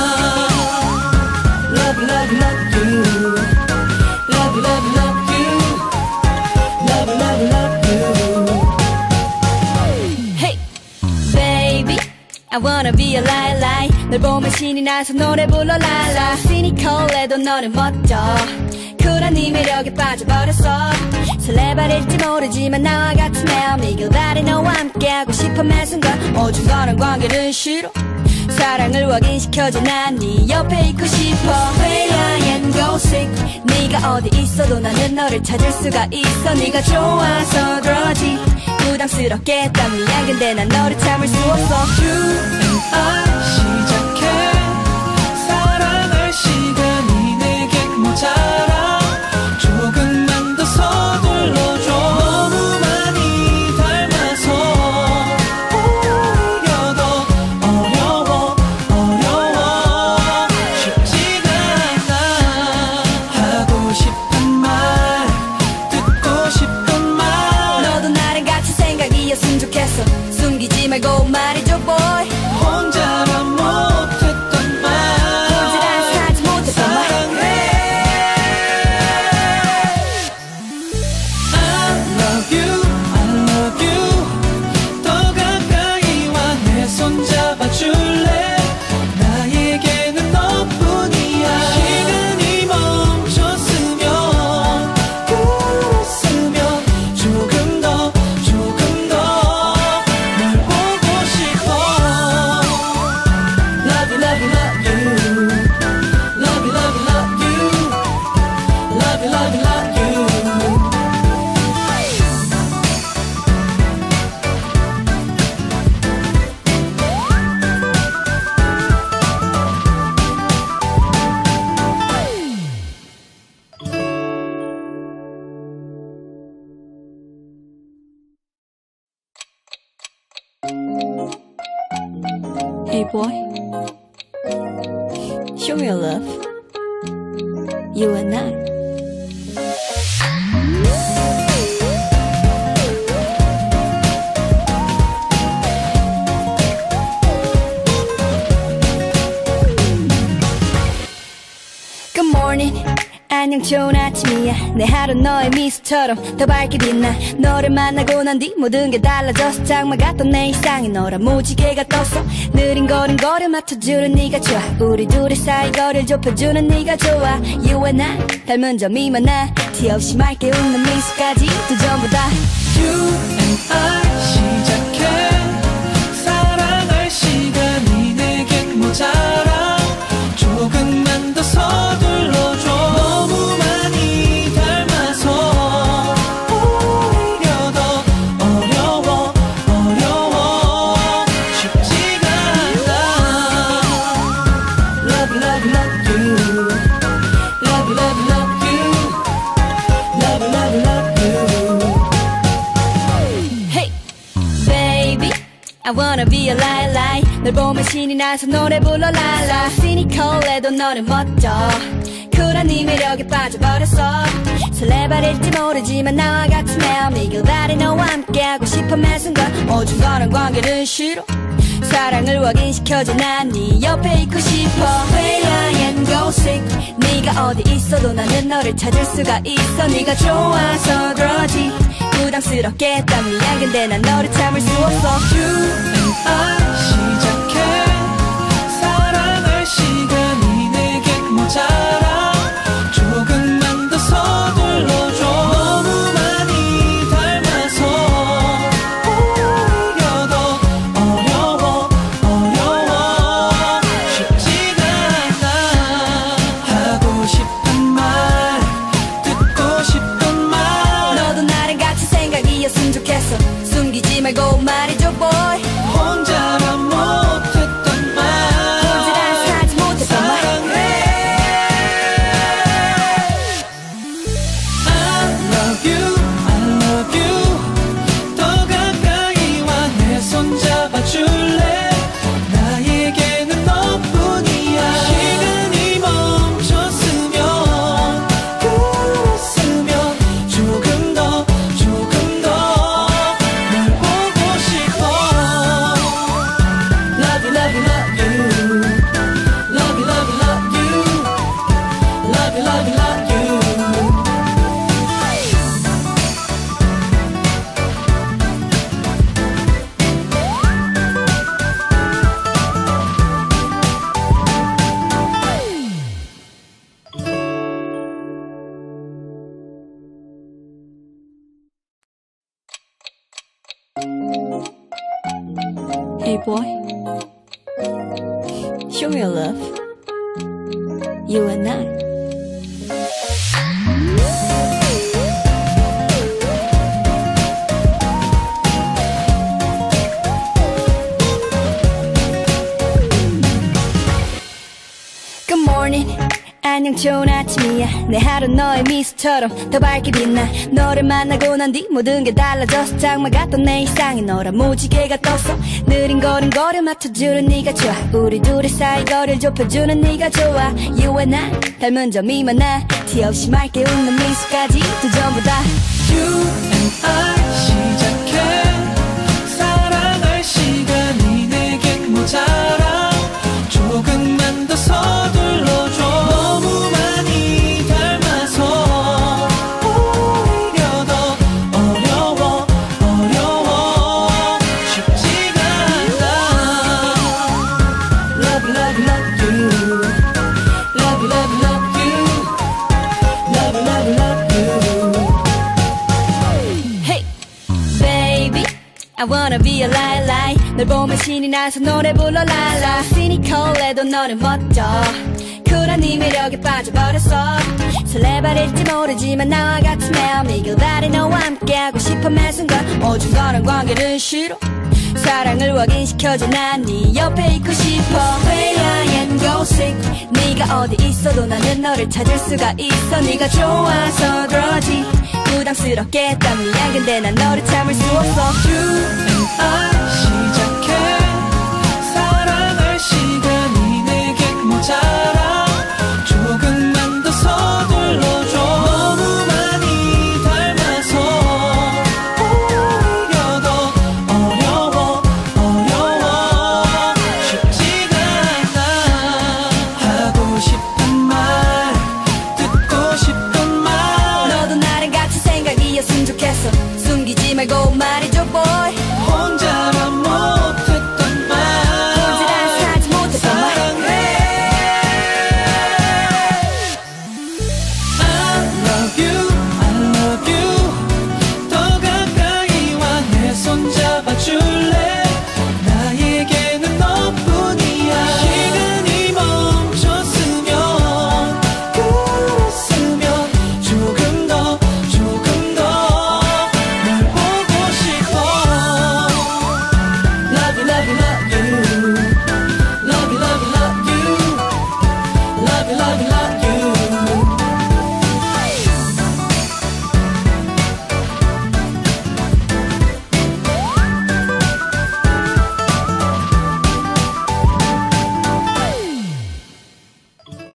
Love love love you Love love love you Love love love you Hey baby I wanna be a light 널 보면 신이 나서 노래 불러 랄라 시니컬해도 너는 멋져 쿨한 네 매력에 빠져버렸어 설레발일지 모르지만 나와 같은 마음이 길바리 너와 함께하고 싶어 매 순간 어중간한 관계는 싫어 사랑을 확인시켜줘 난 네 옆에 있고 싶어 Play and go sick 네가 어디 있어도 나는 너를 찾을 수가 있어 네가 좋아서 그러지 부담스럽게 했단 미안 근데 난 너를 참을 수 없어 You and I 시작해 사랑할 시간이 내겐 모자라 조금만 더 서둘러줘 너무 많이 닮아서 오히려 더 어려워 쉽지가 않아 하고 싶은 말 듣고 싶은 boy 혼자만 못했던 말 혼자라서 하지 못했던 말 I love you, I love you 더 가까이 와 내 손 잡아줄래 나에게는 너뿐이야 시간이 멈췄으면 그랬으면 조금 더 널 보고 싶어 Love you, love you, love you Love you, love you, love you Love you, love you, love you Hey boy show me your love you and I Good morning 안녕 좋은 아침이야 내 하루 너의 미소처럼 더 밝게 빛나 너를 만나고 난 뒤 모든 게 달라졌어 장마 같던 내 일상이 너라 무지개가 떴어 느린 걸음걸음 맞춰주는 네가 좋아 우리 둘의 사이 거리를 좁혀주는 네가 좋아 You and I 닮은 점이 많아 티 없이 맑게 웃는 미소까지 또 전부 다 You and I 시작해 사랑할 시간이 내겐 모자라 조금만 더 서둘러줘 너무 많이 닮아서 오히려 더 어려워 쉽지가 않아 Love, love, love you Love, love, love you Love, love, love you Hey baby I wanna be a lie 널 보면 신이 나서 노래 불러 랄라 시니컬해도 너는 멋져 쿨한 네 매력에 빠져버렸어 설레발일지 모르지만 나와 같은 마음 이길 바래 너와 함께하고 싶어 매 순간 어중간한 관계는 싫어 사랑을 확인시켜줘 난 네 옆에 있고 싶어 Play and go sick 네가 어디 있어도 나는 너를 찾을 수가 있어 네가 좋아서 그러지 부담스럽게 했단 미안 근데 난 너를 참을 수 없어 You and I 시작해 사랑할 시간이 내겐 모자라 조금만 더 서둘러줘 너무 많이 닮아서 오히려 더 어려워 쉽지가 않아 하고 싶은 말 듣고 싶은 말 너도 나랑 같이 생각이었으면 좋겠어 숨기지 말고 말해줘 boy 혼자만 못했던 말 혼자라서 하지 못했던 말 사랑해 I love you, I love you 더 가까이 와 내 손 잡아줄래 나에게는 너뿐이야 시간이 멈췄으면 그랬으면 조금 더 널 보고 싶어 Love you, love you, love you Love you, love you, love you Love you, love you, love you Hey boy show me your love you and I Good morning 안녕 좋은 아침이야 내 하루 너의 미소처럼 더 밝게 빛나 너를 만나고 난 뒤 모든 게 달라졌어 장마 같던 내 일상이 너라 무지개가 떴어 느린 걸음걸음 맞춰주는 네가 좋아 우리 둘의 사이 거리를 좁혀주는 네가 좋아 You and I 닮은 점이 많아 티 없이 맑게 웃는 미소까지 또 전부 다 You and I 시작해 사랑할 시간이 내게 I wanna be a light 널 보면 신이 나서 노래 불러 랄라 시니컬해도 너는 멋져 쿨한 네 매력에 빠져버렸어 설레발일지 모르지만 나와 같으면 미글발이 너와 함께하고 싶어 매 순간 어중간한 관계는 싫어 사랑을 확인시켜줘 난 네 옆에 있고 싶어 Way I am go sick 네가 어디 있어도 나는 너를 찾을 수가 있어 네가 좋아서 그러지 부담스럽게 했단 미안 근데 난 너를 참을 수 없어 You and I 시작해 사랑할 시간이 내게 모자라 조금만 더 서둘러줘 너무 많이 닮아서 오히려 더 어려워 쉽지가 않아 하고 싶은 말 듣고 싶은 말 너도 나랑 같은 생각이었으면 좋겠어 숨기지 말고 말해줘 boy